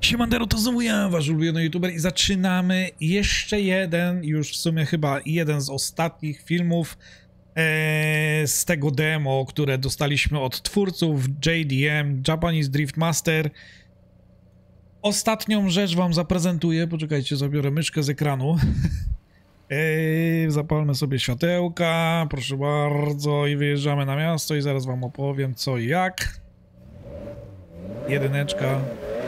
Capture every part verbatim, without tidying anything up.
Siemandero, to znowu ja, wasz ulubiony youtuber i zaczynamy jeszcze jeden, już w sumie chyba jeden z ostatnich filmów ee, z tego demo, które dostaliśmy od twórców J D M, Japanese Drift Master. Ostatnią rzecz wam zaprezentuję, poczekajcie, zabiorę myszkę z ekranu. Ej, zapalmy sobie światełka, proszę bardzo, i wyjeżdżamy na miasto i zaraz wam opowiem co i jak. Jedyneczka.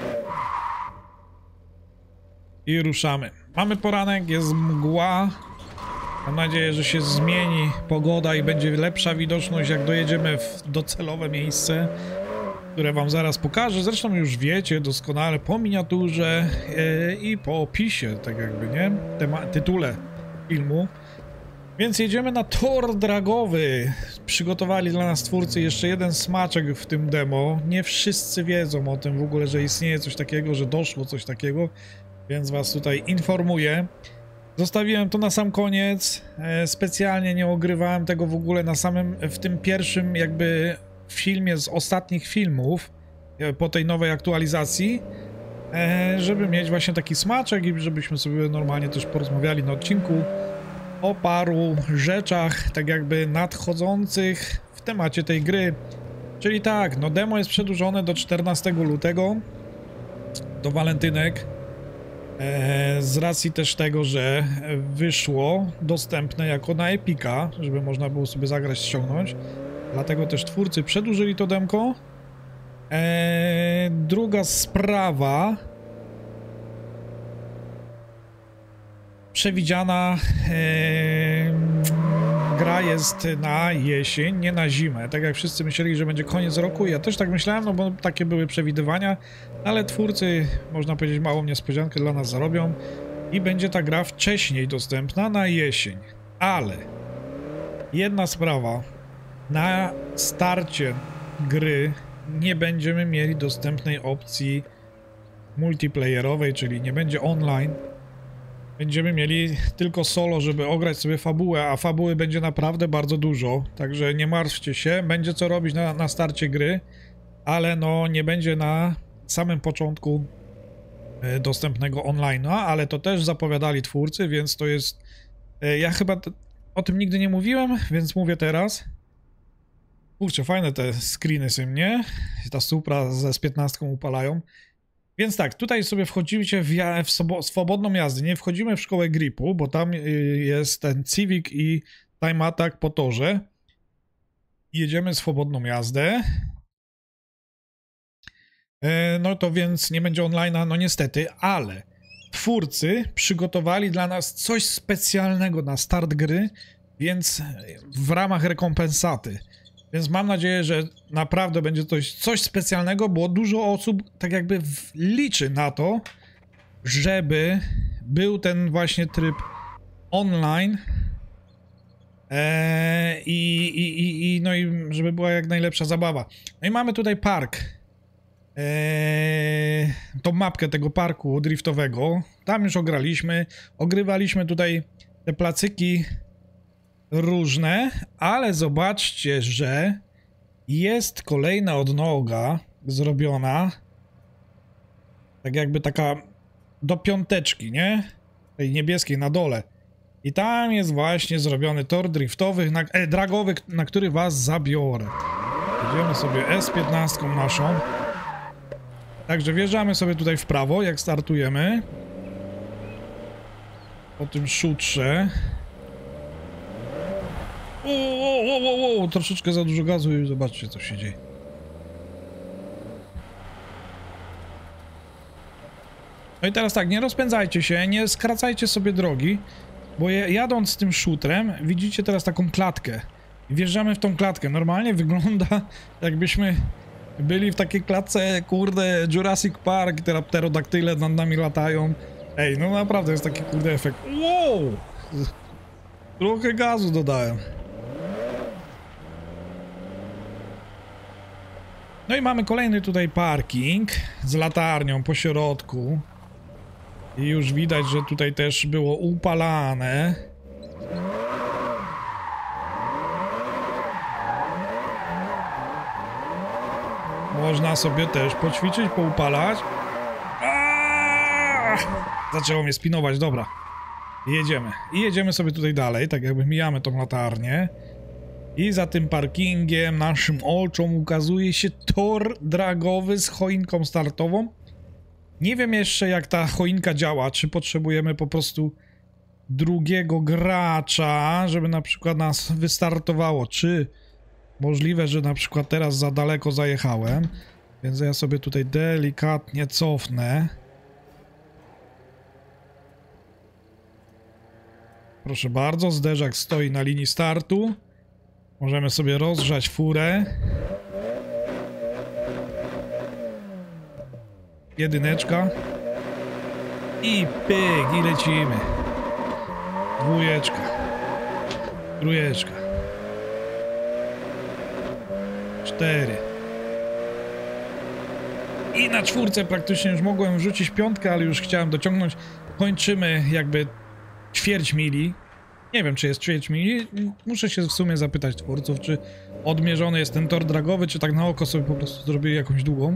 I ruszamy. Mamy poranek, jest mgła. Mam nadzieję, że się zmieni pogoda i będzie lepsza widoczność, jak dojedziemy w docelowe miejsce, które wam zaraz pokażę. Zresztą już wiecie doskonale po miniaturze yy, i po opisie, tak jakby, nie? Tema tytule filmu. Więc jedziemy na tor dragowy. Przygotowali dla nas twórcy jeszcze jeden smaczek w tym demo. Nie wszyscy wiedzą o tym w ogóle, że istnieje coś takiego, że doszło coś takiego. Więc was tutaj informuję. Zostawiłem to na sam koniec. E, specjalnie nie ogrywałem tego w ogóle na samym, w tym pierwszym jakby filmie z ostatnich filmów e, po tej nowej aktualizacji, e, żeby mieć właśnie taki smaczek i żebyśmy sobie normalnie też porozmawiali na odcinku o paru rzeczach tak jakby nadchodzących w temacie tej gry. Czyli tak, no demo jest przedłużone do czternastego lutego, do walentynek. Z racji też tego, że wyszło dostępne jako na Epica, żeby można było sobie zagrać, ściągnąć. Dlatego też twórcy przedłużyli to demko. Eee, druga sprawa. Przewidziana eee, gra jest na jesień, nie na zimę. Tak jak wszyscy myśleli, że będzie koniec roku. Ja też tak myślałem, no bo takie były przewidywania. Ale twórcy, można powiedzieć, małą niespodziankę dla nas zarobią. I będzie ta gra wcześniej dostępna na jesień. Ale jedna sprawa. Na starcie gry nie będziemy mieli dostępnej opcji multiplayerowej, czyli nie będzie online. Będziemy mieli tylko solo, żeby ograć sobie fabułę, a fabuły będzie naprawdę bardzo dużo. Także nie martwcie się, będzie co robić na, na starcie gry, ale no nie będzie na samym początku e, dostępnego online'a, ale to też zapowiadali twórcy, więc to jest... E, ja chyba t- o tym nigdy nie mówiłem, więc mówię teraz. Kurczę, fajne te screeny są, nie? Ta Supra ze z piętnastką upalają. Więc tak, tutaj sobie wchodzicie w, w swobodną jazdę, nie wchodzimy w szkołę gripu, bo tam jest ten Civic i Time Attack po torze. Jedziemy swobodną jazdę. No to więc nie będzie online'a, no niestety, ale twórcy przygotowali dla nas coś specjalnego na start gry, więc w ramach rekompensaty. Więc mam nadzieję, że naprawdę będzie coś, coś specjalnego, bo dużo osób tak jakby liczy na to, żeby był ten właśnie tryb online eee, i, i, i, no i żeby była jak najlepsza zabawa. No i mamy tutaj park. Eee, tą mapkę tego parku driftowego. Tam już ograliśmy. Ogrywaliśmy tutaj te placyki różne, ale zobaczcie, że jest kolejna odnoga zrobiona, tak jakby taka do piąteczki, nie? Tej niebieskiej na dole. I tam jest właśnie zrobiony tor driftowy, na, e, dragowy, na który was zabiorę. Jedziemy sobie S piętnaście naszą. Także wjeżdżamy sobie tutaj w prawo, jak startujemy. Po tym szutrze. O, o, o, o, troszeczkę za dużo gazu i zobaczcie, co się dzieje. No i teraz tak, nie rozpędzajcie się, nie skracajcie sobie drogi, bo jadąc tym szutrem, widzicie teraz taką klatkę. Wjeżdżamy w tą klatkę. Normalnie wygląda, jakbyśmy byli w takiej klatce, kurde, Jurassic Park, te pterodaktyle nad nami latają. Ej, no naprawdę jest taki kurde efekt. Wow! Trochę gazu dodałem. No i mamy kolejny tutaj parking z latarnią po środku. I już widać, że tutaj też było upalane. Można sobie też poćwiczyć, poupalać. A! Ach! Zaczęło mnie spinować, dobra. Jedziemy. I jedziemy sobie tutaj dalej, tak jakby mijamy tą latarnię. I za tym parkingiem naszym oczom ukazuje się tor dragowy z choinką startową. Nie wiem jeszcze, jak ta choinka działa, czy potrzebujemy po prostu drugiego gracza, żeby na przykład nas wystartowało, czy możliwe, że na przykład teraz za daleko zajechałem, więc ja sobie tutaj delikatnie cofnę. Proszę bardzo, zderzak stoi na linii startu. Możemy sobie rozgrzać furę. Jedyneczka. I pyk, i lecimy. Dwójeczka. Trójeczka. Cztery. I na czwórce praktycznie już mogłem wrzucić piątkę, ale już chciałem dociągnąć. Kończymy jakby ćwierć mili. Nie wiem, czy jest ćwierć mili. Muszę się w sumie zapytać twórców, czy odmierzony jest ten tor dragowy, czy tak na oko sobie po prostu zrobili jakąś długą.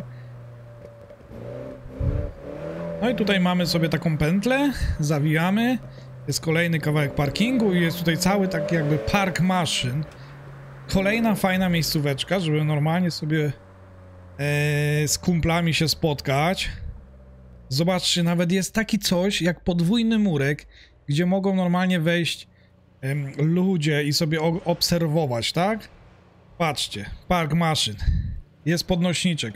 No i tutaj mamy sobie taką pętlę, zawijamy. Jest kolejny kawałek parkingu i jest tutaj cały taki jakby park maszyn. Kolejna fajna miejscóweczka, żeby normalnie sobie e, z kumplami się spotkać. Zobaczcie, nawet jest taki coś jak podwójny murek, gdzie mogą normalnie wejść e, ludzie i sobie obserwować, tak? Patrzcie, park maszyn. Jest podnośniczek.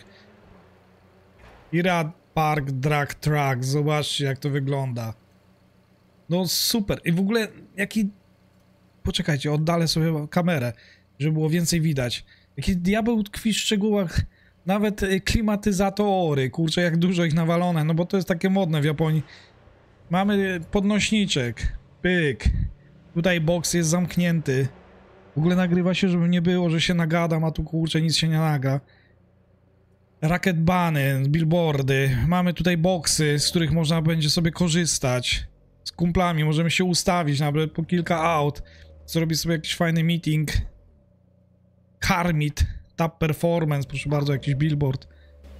Ira Park Drag Track, zobaczcie, jak to wygląda. No super. I w ogóle jaki... Poczekajcie, oddalę sobie kamerę, żeby było więcej widać. Jaki diabeł tkwi w szczegółach. Nawet klimatyzatory, kurczę, jak dużo ich nawalone, no bo to jest takie modne w Japonii. Mamy podnośniczek, pyk. Tutaj boks jest zamknięty. W ogóle nagrywa się, żeby nie było, że się nagadam, a tu kurczę nic się nie nagra. Rakietbany, billboardy, mamy tutaj boksy, z których można będzie sobie korzystać. Z kumplami możemy się ustawić, nawet po kilka aut. Zrobić sobie jakiś fajny meeting. Car meet, tap performance, proszę bardzo, jakiś billboard.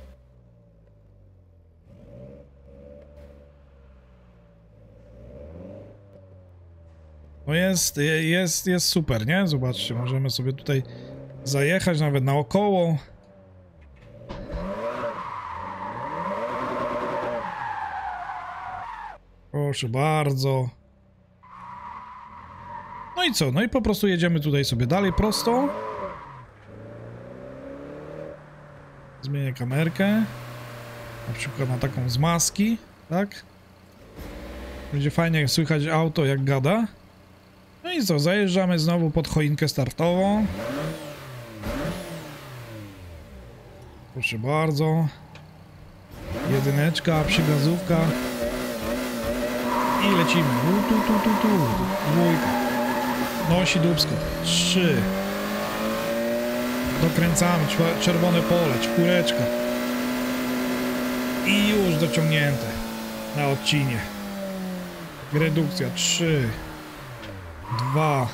No jest, jest, jest super, nie? Zobaczcie, możemy sobie tutaj zajechać nawet naokoło. Proszę bardzo. No i co? No i po prostu jedziemy tutaj sobie dalej prosto. Zmienię kamerkę. Na przykład na taką z maski, tak? Będzie fajnie jak słychać auto, jak gada. No i co? Zajeżdżamy znowu pod choinkę startową. Proszę bardzo. Jedyneczka, przygazówka. I lecimy. Tu, tu, tu, tu, tu. Dwójka. Nosi dupsko. Trzy. Dokręcamy. Czerwone pole. Czwóreczka. I już dociągnięte. Na odcinie. Redukcja. Trzy. Dwa.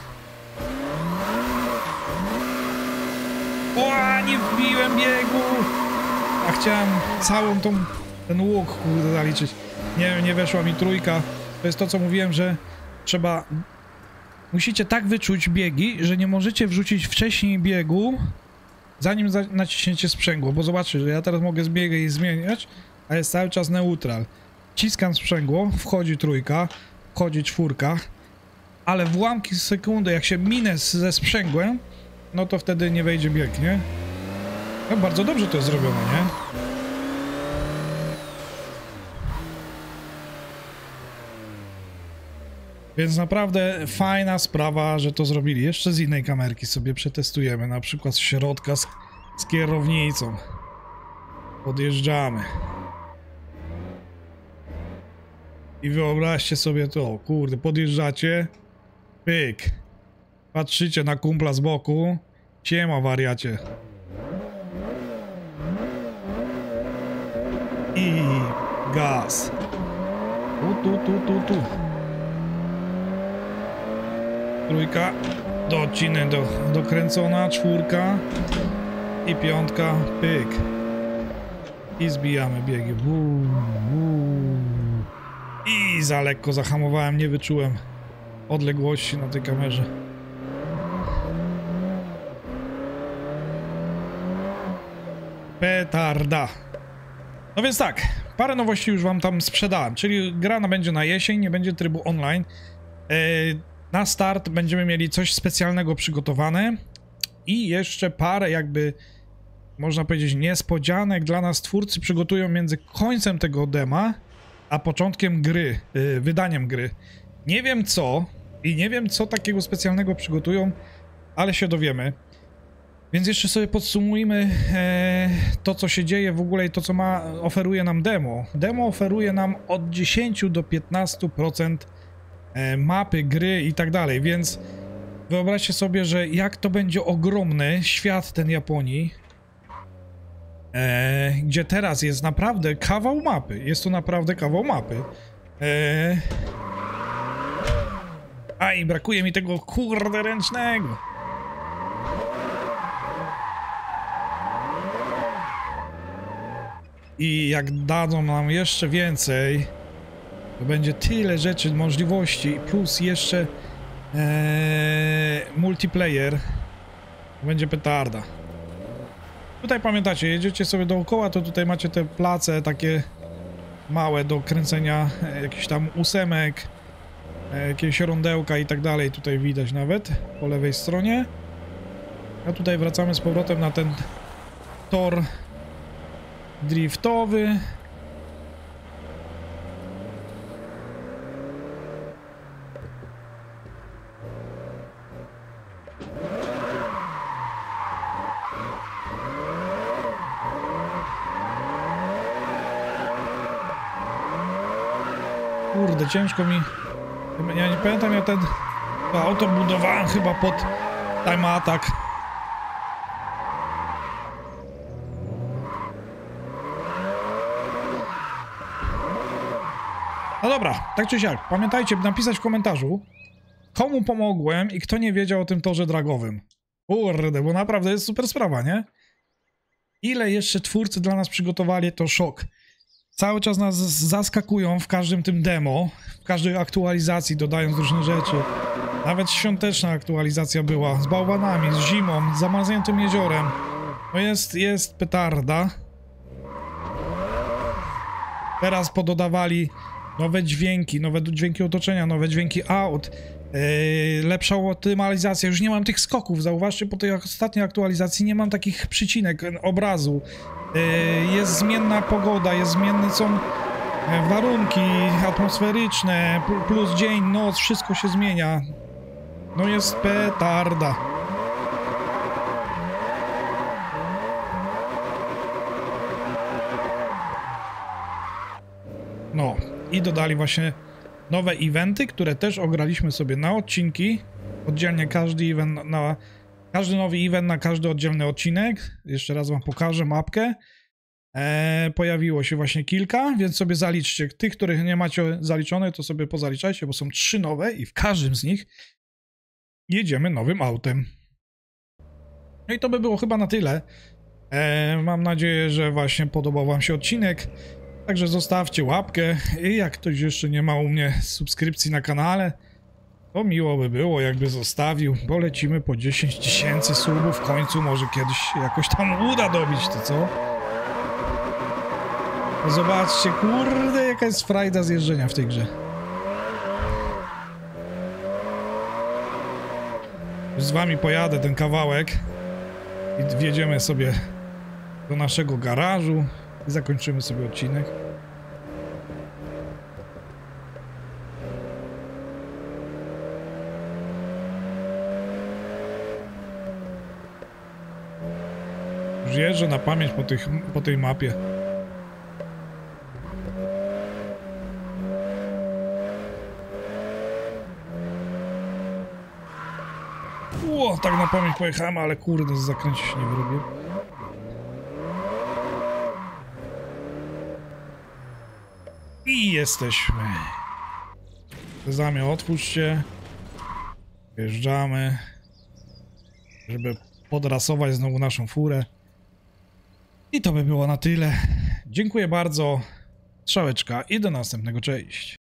O, nie wbiłem biegu. A chciałem całą tą... ten łuk, kurde, zaliczyć. Nie, nie weszła mi trójka. To jest to, co mówiłem, że trzeba... Musicie tak wyczuć biegi, że nie możecie wrzucić wcześniej biegu, zanim naciśniecie sprzęgło, bo zobaczcie, że ja teraz mogę zbiegać i zmieniać, a jest cały czas neutral. Ciskam sprzęgło, wchodzi trójka, wchodzi czwórka, ale w ułamki sekundy, jak się minę ze sprzęgłem, no to wtedy nie wejdzie bieg, nie? No bardzo dobrze to jest zrobione, nie? Więc naprawdę fajna sprawa, że to zrobili. Jeszcze z innej kamerki sobie przetestujemy, na przykład z środka z, z kierownicą. Podjeżdżamy. I wyobraźcie sobie to, kurde, podjeżdżacie, pyk. Patrzycie na kumpla z boku, siema wariacie. I gaz. Tu, tu, tu, tu, tu. Trójka, do odciny do, dokręcona, czwórka i piątka, pyk. I zbijamy biegi. Uu, uu. I za lekko zahamowałem, nie wyczułem odległości na tej kamerze. Petarda. No więc tak, parę nowości już wam tam sprzedałem, czyli gra będzie na jesień, nie będzie trybu online. Yy, na start będziemy mieli coś specjalnego przygotowane i jeszcze parę jakby, można powiedzieć, niespodzianek dla nas twórcy przygotują między końcem tego dema a początkiem gry, yy, wydaniem gry. Nie wiem co i nie wiem co takiego specjalnego przygotują, ale się dowiemy. Więc jeszcze sobie podsumujmy e, to, co się dzieje w ogóle i to, co ma, oferuje nam demo. Demo oferuje nam od dziesięciu do piętnastu procent e, mapy, gry i tak dalej, więc wyobraźcie sobie, że jak to będzie ogromny świat ten Japonii, e, gdzie teraz jest naprawdę kawał mapy. Jest to naprawdę kawał mapy. E, a i brakuje mi tego kurde ręcznego. I jak dadzą nam jeszcze więcej, to będzie tyle rzeczy, możliwości, plus jeszcze ee, multiplayer, to będzie petarda. Tutaj pamiętacie, jedziecie sobie dookoła, to tutaj macie te place takie małe do kręcenia e, jakichś tam ósemek, e, jakieś rondełka i tak dalej, tutaj widać nawet po lewej stronie. A tutaj wracamy z powrotem na ten tor driftowy. Kurde, ciężko mi. Ja nie pamiętam, ja ten to auto budowałem chyba pod Time Attack. No dobra, tak czy siak, pamiętajcie, by napisać w komentarzu, komu pomogłem i kto nie wiedział o tym torze dragowym. Kurde, bo naprawdę jest super sprawa, nie? Ile jeszcze twórcy dla nas przygotowali, to szok. Cały czas nas zaskakują w każdym tym demo, w każdej aktualizacji dodając różne rzeczy. Nawet świąteczna aktualizacja była, z bałwanami, z zimą, z zamarzniętym jeziorem. No jest, jest petarda. Teraz pododawali nowe dźwięki, nowe dźwięki otoczenia, nowe dźwięki aut, yy, lepsza optymalizacja. Już nie mam tych skoków, zauważcie, po tej ostatniej aktualizacji nie mam takich przycinek obrazu. Yy, jest zmienna pogoda, jest zmienne są warunki atmosferyczne, plus dzień, noc, wszystko się zmienia. No jest petarda. No i dodali właśnie nowe eventy, które też ograliśmy sobie na odcinki. Oddzielnie każdy event na każdy nowy event na każdy oddzielny odcinek. Jeszcze raz wam pokażę mapkę. Eee, pojawiło się właśnie kilka, więc sobie zaliczcie. Tych, których nie macie zaliczone, to sobie pozaliczajcie, bo są trzy nowe i w każdym z nich jedziemy nowym autem. No i to by było chyba na tyle. Eee, mam nadzieję, że właśnie podobał wam się odcinek. Także zostawcie łapkę i jak ktoś jeszcze nie ma u mnie subskrypcji na kanale, to miło by było, jakby zostawił, bo lecimy po dziesięć tysięcy subów, w końcu może kiedyś jakoś tam uda dobić, to co? Zobaczcie, kurde, jaka jest frajda z jeżdżenia w tej grze. Już z wami pojadę ten kawałek i wjedziemy sobie do naszego garażu i zakończymy sobie odcinek. Już jeżdżę na pamięć po, tych, po tej mapie. Ło, tak na pamięć pojechałem, ale kurde, z zakręcie się nie wyrobię. I jesteśmy. Sezamie, otwórzcie. Wjeżdżamy, żeby podrasować znowu naszą furę. I to by było na tyle. Dziękuję bardzo. Strzałeczka i do następnego. Cześć.